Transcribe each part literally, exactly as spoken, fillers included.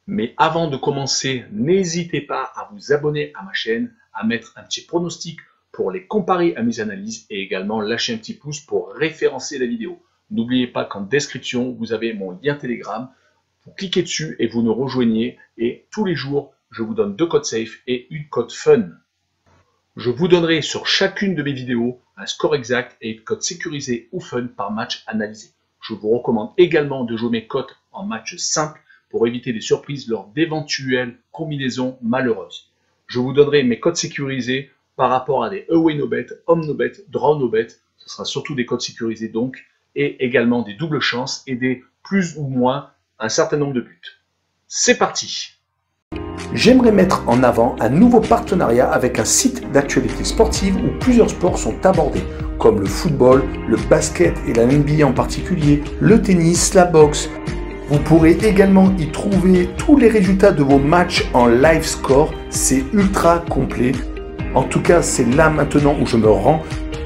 Mais avant de commencer, n'hésitez pas à vous abonner à ma chaîne, à mettre un petit pronostic pour les comparer à mes analyses et également lâcher un petit pouce pour référencer la vidéo. N'oubliez pas qu'en description, vous avez mon lien Telegram. Vous cliquez dessus et vous nous rejoignez. Et tous les jours, je vous donne deux codes safe et une code fun. Je vous donnerai sur chacune de mes vidéos un score exact et une cote sécurisée ou fun par match analysé. Je vous recommande également de jouer mes cotes en match simple pour éviter des surprises lors d'éventuelles combinaisons malheureuses. Je vous donnerai mes codes sécurisés par rapport à des away no bet, home no bet, draw no bet. Ce sera surtout des codes sécurisés donc, et également des doubles chances et des plus ou moins un certain nombre de buts. C'est parti! J'aimerais mettre en avant un nouveau partenariat avec un site d'actualité sportive où plusieurs sports sont abordés, comme le football, le basket et la N B A en particulier, le tennis, la boxe. Vous pourrez également y trouver tous les résultats de vos matchs en live score, c'est ultra complet. En tout cas, c'est là maintenant où je me rends.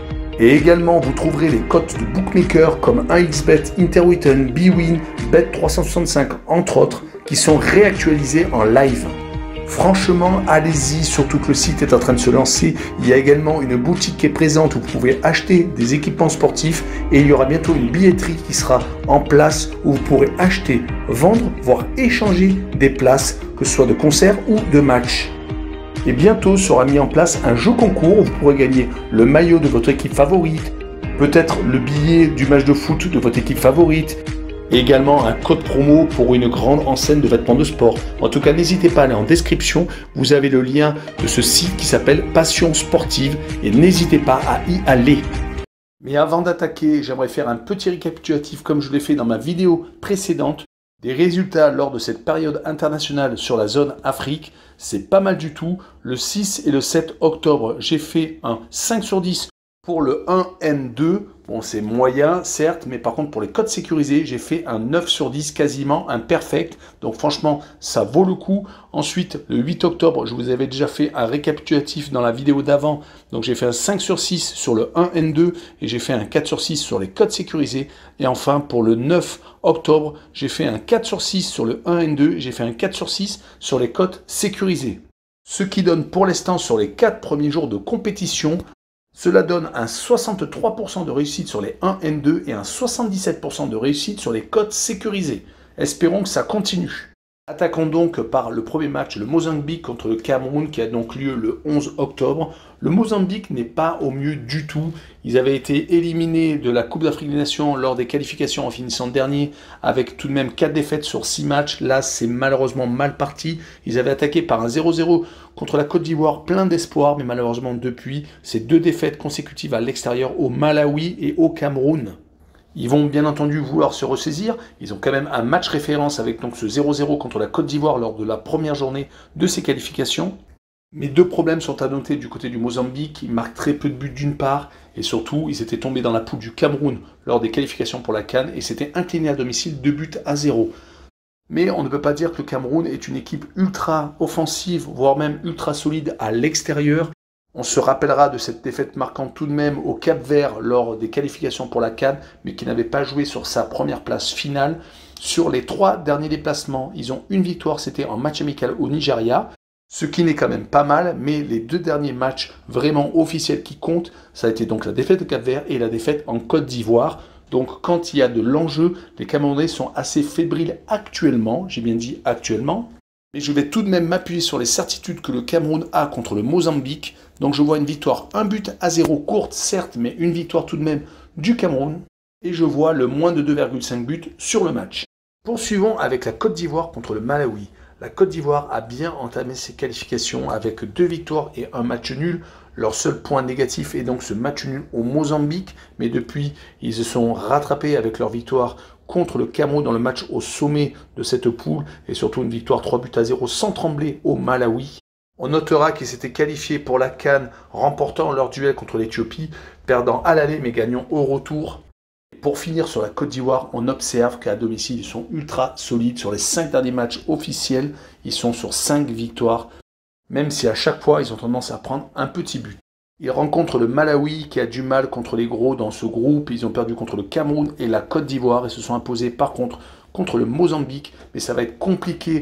Et également, vous trouverez les cotes de bookmakers comme un X bet, Interwetten, bwin, bet trois cent soixante-cinq, entre autres, qui sont réactualisés en live. Franchement, allez-y, surtout que le site est en train de se lancer. Il y a également une boutique qui est présente où vous pouvez acheter des équipements sportifs et il y aura bientôt une billetterie qui sera en place où vous pourrez acheter, vendre, voire échanger des places, que ce soit de concerts ou de matchs. Et bientôt sera mis en place un jeu concours où vous pourrez gagner le maillot de votre équipe favorite, peut-être le billet du match de foot de votre équipe favorite, et également un code promo pour une grande enseigne de vêtements de sport. En tout cas, n'hésitez pas à aller en description, vous avez le lien de ce site qui s'appelle Passion Sportive et n'hésitez pas à y aller. Mais avant d'attaquer, j'aimerais faire un petit récapitulatif comme je l'ai fait dans ma vidéo précédente. Des résultats lors de cette période internationale sur la zone Afrique, c'est pas mal du tout. Le six et le sept octobre, j'ai fait un cinq sur dix pour le un N deux. Bon, c'est moyen, certes, mais par contre, pour les codes sécurisés, j'ai fait un neuf sur dix, quasiment un perfect. Donc franchement, ça vaut le coup. Ensuite, le huit octobre, je vous avais déjà fait un récapitulatif dans la vidéo d'avant. Donc j'ai fait un cinq sur six sur le un N deux et j'ai fait un quatre sur six sur les codes sécurisés. Et enfin, pour le neuf octobre, j'ai fait un quatre sur six sur le un N deux et j'ai fait un quatre sur six sur les codes sécurisés. Ce qui donne pour l'instant sur les quatre premiers jours de compétition, cela donne un soixante-trois pour cent de réussite sur les un N deux et un soixante-dix-sept pour cent de réussite sur les codes sécurisés. Espérons que ça continue. Attaquons donc par le premier match, le Mozambique contre le Cameroun qui a donc lieu le onze octobre. Le Mozambique n'est pas au mieux du tout. Ils avaient été éliminés de la Coupe d'Afrique des Nations lors des qualifications en finissant dernier avec tout de même quatre défaites sur six matchs. Là, c'est malheureusement mal parti. Ils avaient attaqué par un zéro zéro contre la Côte d'Ivoire, plein d'espoir, mais malheureusement depuis, c'est deux défaites consécutives à l'extérieur au Malawi et au Cameroun. Ils vont bien entendu vouloir se ressaisir. Ils ont quand même un match référence avec donc ce zéro zéro contre la Côte d'Ivoire lors de la première journée de ces qualifications. Mais deux problèmes sont à noter du côté du Mozambique. Ils marquent très peu de buts d'une part et surtout ils étaient tombés dans la poule du Cameroun lors des qualifications pour la CAN et s'étaient inclinés à domicile deux buts à zéro. Mais on ne peut pas dire que le Cameroun est une équipe ultra offensive, voire même ultra solide à l'extérieur. On se rappellera de cette défaite marquante tout de même au Cap-Vert lors des qualifications pour la CAN, mais qui n'avait pas joué sur sa première place finale. Sur les trois derniers déplacements, ils ont une victoire, c'était en match amical au Nigeria, ce qui n'est quand même pas mal, mais les deux derniers matchs vraiment officiels qui comptent, ça a été donc la défaite au Cap-Vert et la défaite en Côte d'Ivoire. Donc quand il y a de l'enjeu, les Camerounais sont assez fébriles actuellement, j'ai bien dit actuellement. Mais je vais tout de même m'appuyer sur les certitudes que le Cameroun a contre le Mozambique. Donc je vois une victoire, un but à zéro, courte certes, mais une victoire tout de même du Cameroun. Et je vois le moins de deux virgule cinq buts sur le match. Poursuivons avec la Côte d'Ivoire contre le Malawi. La Côte d'Ivoire a bien entamé ses qualifications avec deux victoires et un match nul. Leur seul point négatif est donc ce match nul au Mozambique. Mais depuis, ils se sont rattrapés avec leur victoire contre le Cameroun dans le match au sommet de cette poule. Et surtout une victoire trois buts à zéro sans trembler au Malawi. On notera qu'ils s'étaient qualifiés pour la CAN, remportant leur duel contre l'Éthiopie, perdant à l'aller mais gagnant au retour. Pour finir sur la Côte d'Ivoire, on observe qu'à domicile, ils sont ultra solides. Sur les cinq derniers matchs officiels, ils sont sur cinq victoires, même si à chaque fois, ils ont tendance à prendre un petit but. Ils rencontrent le Malawi qui a du mal contre les gros dans ce groupe. Ils ont perdu contre le Cameroun et la Côte d'Ivoire et se sont imposés par contre contre le Mozambique. Mais ça va être compliqué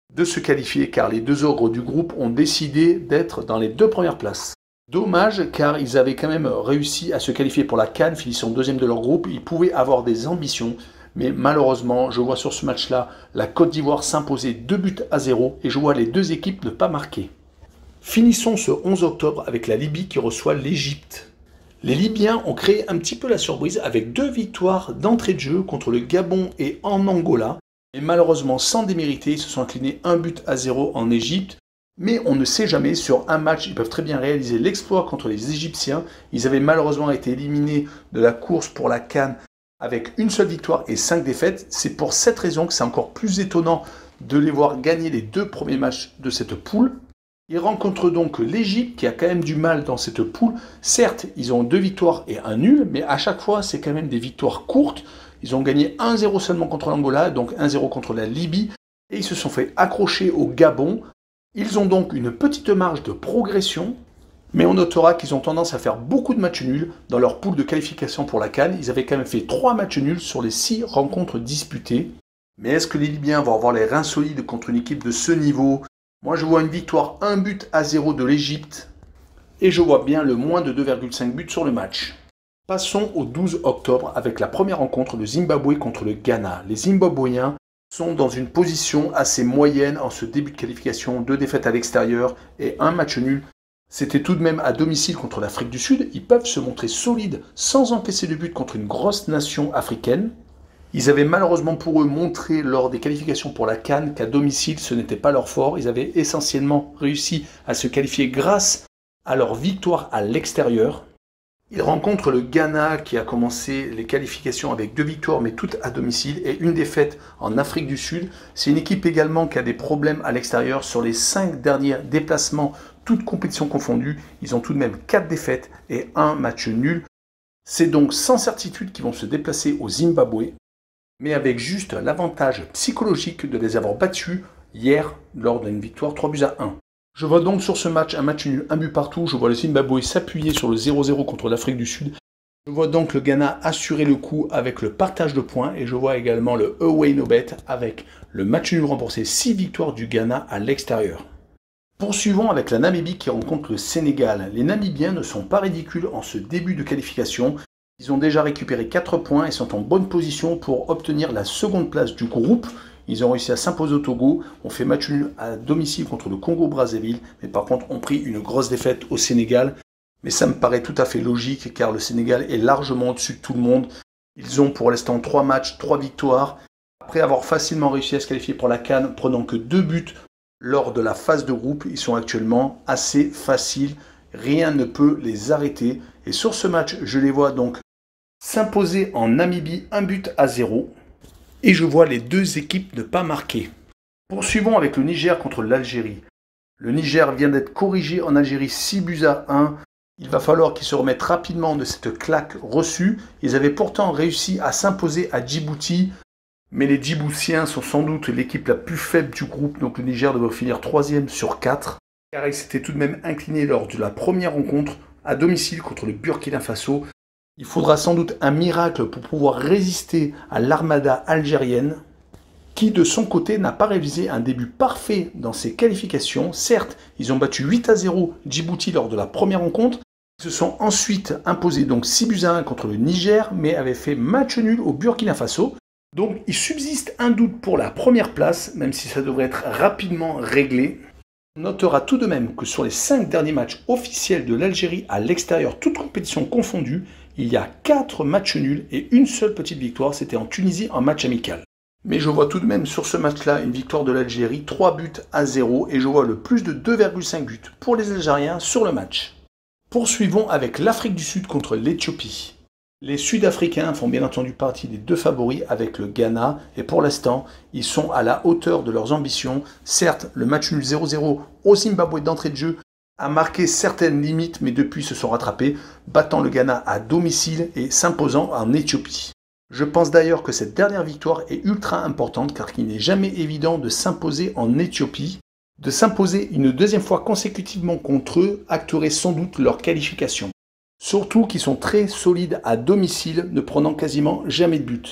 de se qualifier car les deux ogres du groupe ont décidé d'être dans les deux premières places. Dommage car ils avaient quand même réussi à se qualifier pour la CAN, finissant deuxième de leur groupe. Ils pouvaient avoir des ambitions, mais malheureusement, je vois sur ce match-là la Côte d'Ivoire s'imposer deux buts à zéro et je vois les deux équipes ne pas marquer. Finissons ce onze octobre avec la Libye qui reçoit l'Égypte. Les Libyens ont créé un petit peu la surprise avec deux victoires d'entrée de jeu contre le Gabon et en Angola. Et malheureusement, sans démériter, ils se sont inclinés un but à zéro en Égypte. Mais on ne sait jamais, sur un match, ils peuvent très bien réaliser l'exploit contre les Égyptiens. Ils avaient malheureusement été éliminés de la course pour la CAN avec une seule victoire et cinq défaites. C'est pour cette raison que c'est encore plus étonnant de les voir gagner les deux premiers matchs de cette poule. Ils rencontrent donc l'Égypte qui a quand même du mal dans cette poule. Certes, ils ont deux victoires et un nul, mais à chaque fois, c'est quand même des victoires courtes. Ils ont gagné un zéro seulement contre l'Angola, donc un zéro contre la Libye. Et ils se sont fait accrocher au Gabon. Ils ont donc une petite marge de progression, mais on notera qu'ils ont tendance à faire beaucoup de matchs nuls dans leur poule de qualification pour la CAN. Ils avaient quand même fait trois matchs nuls sur les six rencontres disputées. Mais est-ce que les Libyens vont avoir les reins solides contre une équipe de ce niveau? Moi, je vois une victoire un but à zéro de l'Égypte et je vois bien le moins de deux virgule cinq buts sur le match. Passons au douze octobre avec la première rencontre de Zimbabwe contre le Ghana. Les Zimbabwéens sont dans une position assez moyenne en ce début de qualification, deux défaites à l'extérieur et un match nul. C'était tout de même à domicile contre l'Afrique du Sud. Ils peuvent se montrer solides sans encaisser de but contre une grosse nation africaine. Ils avaient malheureusement pour eux montré lors des qualifications pour la CAN qu'à domicile ce n'était pas leur fort. Ils avaient essentiellement réussi à se qualifier grâce à leur victoire à l'extérieur. Ils rencontrent le Ghana qui a commencé les qualifications avec deux victoires mais toutes à domicile et une défaite en Afrique du Sud. C'est une équipe également qui a des problèmes à l'extérieur. Sur les cinq derniers déplacements, toutes compétitions confondues, ils ont tout de même quatre défaites et un match nul. C'est donc sans certitude qu'ils vont se déplacer au Zimbabwe, mais avec juste l'avantage psychologique de les avoir battus hier lors d'une victoire trois buts à un. Je vois donc sur ce match un match nul, un but partout. Je vois le Zimbabwe s'appuyer sur le zéro zéro contre l'Afrique du Sud. Je vois donc le Ghana assurer le coup avec le partage de points. Et je vois également le away no bet avec le match nul remboursé, six victoires du Ghana à l'extérieur. Poursuivons avec la Namibie qui rencontre le Sénégal. Les Namibiens ne sont pas ridicules en ce début de qualification. Ils ont déjà récupéré quatre points et sont en bonne position pour obtenir la seconde place du groupe. Ils ont réussi à s'imposer au Togo, ont fait match nul à domicile contre le Congo-Brazzaville, mais par contre ont pris une grosse défaite au Sénégal. Mais ça me paraît tout à fait logique car le Sénégal est largement au-dessus de tout le monde. Ils ont pour l'instant trois matchs, trois victoires. Après avoir facilement réussi à se qualifier pour la CAN, prenant que deux buts lors de la phase de groupe, ils sont actuellement assez faciles. Rien ne peut les arrêter. Et sur ce match, je les vois donc s'imposer en Namibie un but à zéro. Et je vois les deux équipes ne pas marquer. Poursuivons avec le Niger contre l'Algérie. Le Niger vient d'être corrigé en Algérie six buts à un. Il va falloir qu'ils se remettent rapidement de cette claque reçue. Ils avaient pourtant réussi à s'imposer à Djibouti. Mais les Djiboutiens sont sans doute l'équipe la plus faible du groupe. Donc le Niger devrait finir troisième sur quatre. Car il s'était tout de même incliné lors de la première rencontre à domicile contre le Burkina Faso. Il faudra sans doute un miracle pour pouvoir résister à l'armada algérienne qui de son côté n'a pas réalisé un début parfait dans ses qualifications. Certes, ils ont battu huit à zéro Djibouti lors de la première rencontre. Ils se sont ensuite imposés donc six buts à un contre le Niger, mais avaient fait match nul au Burkina Faso. Donc il subsiste un doute pour la première place, même si ça devrait être rapidement réglé. On notera tout de même que sur les cinq derniers matchs officiels de l'Algérie à l'extérieur, toutes compétitions confondues, il y a quatre matchs nuls et une seule petite victoire, c'était en Tunisie en match amical. Mais je vois tout de même sur ce match-là une victoire de l'Algérie, trois buts à zéro, et je vois le plus de deux virgule cinq buts pour les Algériens sur le match. Poursuivons avec l'Afrique du Sud contre l'Éthiopie. Les Sud-Africains font bien entendu partie des deux favoris avec le Ghana, et pour l'instant, ils sont à la hauteur de leurs ambitions. Certes, le match nul zéro zéro au Zimbabwe d'entrée de jeu a marqué certaines limites, mais depuis se sont rattrapés, battant le Ghana à domicile et s'imposant en Éthiopie. Je pense d'ailleurs que cette dernière victoire est ultra importante car il n'est jamais évident de s'imposer en Éthiopie. De s'imposer une deuxième fois consécutivement contre eux acterait sans doute leur qualification. Surtout qu'ils sont très solides à domicile, ne prenant quasiment jamais de but.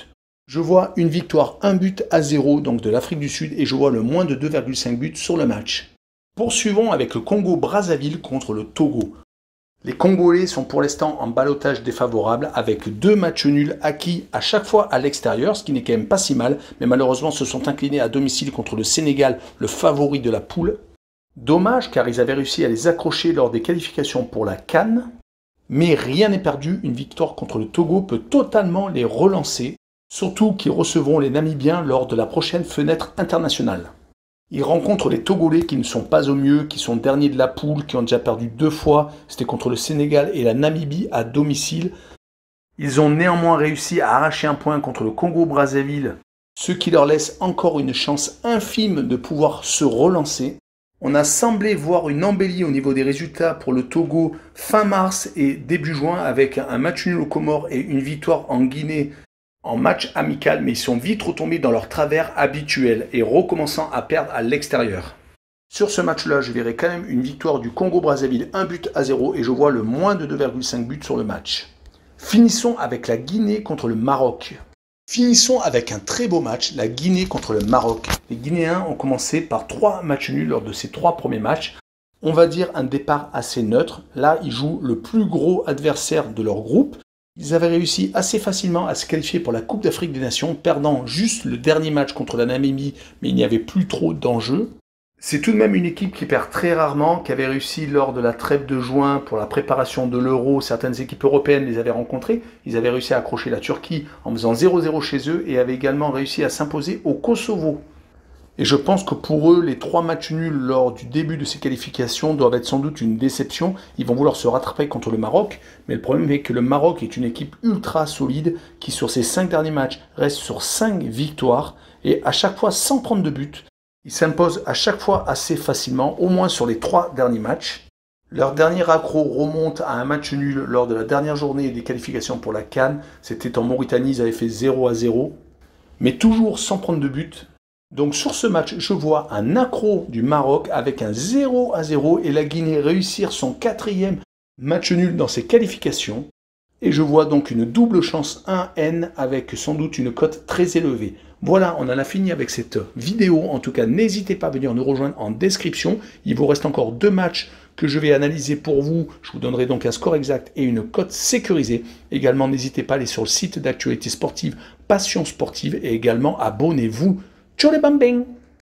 Je vois une victoire, un but à zéro, donc de l'Afrique du Sud, et je vois le moins de deux virgule cinq buts sur le match. Poursuivons avec le Congo-Brazzaville contre le Togo. Les Congolais sont pour l'instant en ballottage défavorable avec deux matchs nuls acquis à chaque fois à l'extérieur, ce qui n'est quand même pas si mal, mais malheureusement se sont inclinés à domicile contre le Sénégal, le favori de la poule. Dommage car ils avaient réussi à les accrocher lors des qualifications pour la CAN, mais rien n'est perdu, une victoire contre le Togo peut totalement les relancer, surtout qu'ils recevront les Namibiens lors de la prochaine fenêtre internationale. Ils rencontrent les Togolais qui ne sont pas au mieux, qui sont derniers de la poule, qui ont déjà perdu deux fois. C'était contre le Sénégal et la Namibie à domicile. Ils ont néanmoins réussi à arracher un point contre le Congo-Brazzaville, ce qui leur laisse encore une chance infime de pouvoir se relancer. On a semblé voir une embellie au niveau des résultats pour le Togo fin mars et début juin avec un match nul aux Comores et une victoire en Guinée en match amical, mais ils sont vite retombés dans leur travers habituel et recommençant à perdre à l'extérieur. Sur ce match-là, je verrai quand même une victoire du Congo-Brazzaville, un but à zéro, et je vois le moins de deux virgule cinq buts sur le match. Finissons avec la Guinée contre le Maroc. Finissons avec un très beau match, la Guinée contre le Maroc. Les Guinéens ont commencé par trois matchs nuls lors de ces trois premiers matchs. On va dire un départ assez neutre. Là, ils jouent le plus gros adversaire de leur groupe. Ils avaient réussi assez facilement à se qualifier pour la Coupe d'Afrique des Nations, perdant juste le dernier match contre la Namibie, mais il n'y avait plus trop d'enjeux. C'est tout de même une équipe qui perd très rarement, qui avait réussi lors de la trêve de juin pour la préparation de l'Euro. Certaines équipes européennes les avaient rencontrées. Ils avaient réussi à accrocher la Turquie en faisant zéro zéro chez eux et avaient également réussi à s'imposer au Kosovo. Et je pense que pour eux, les trois matchs nuls lors du début de ces qualifications doivent être sans doute une déception. Ils vont vouloir se rattraper contre le Maroc, mais le problème est que le Maroc est une équipe ultra solide qui sur ses cinq derniers matchs reste sur cinq victoires et à chaque fois sans prendre de but. Ils s'imposent à chaque fois assez facilement, au moins sur les trois derniers matchs. Leur dernier accro remonte à un match nul lors de la dernière journée des qualifications pour la CAN. C'était en Mauritanie, ils avaient fait zéro à zéro, mais toujours sans prendre de but. Donc sur ce match, je vois un accro du Maroc avec un zéro à zéro et la Guinée réussir son quatrième match nul dans ses qualifications. Et je vois donc une double chance un N avec sans doute une cote très élevée. Voilà, on en a fini avec cette vidéo. En tout cas, n'hésitez pas à venir nous rejoindre en description. Il vous reste encore deux matchs que je vais analyser pour vous. Je vous donnerai donc un score exact et une cote sécurisée. Également, n'hésitez pas à aller sur le site d'actualité sportive Passion Sportive et également abonnez-vous. Ciao les bambins!